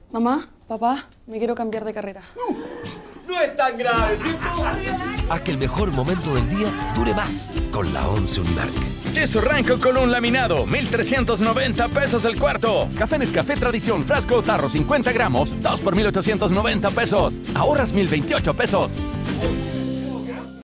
Mamá, papá, me quiero cambiar de carrera. No es tan grave, ¿cierto? Haz que el mejor momento del día dure más con la 11 Unimark. Queso Ranco con un laminado, 1,390 pesos el cuarto. Café Nescafé Tradición, frasco o tarro, 50 gramos, 2 por 1,890 pesos. Ahorras 1,028 pesos.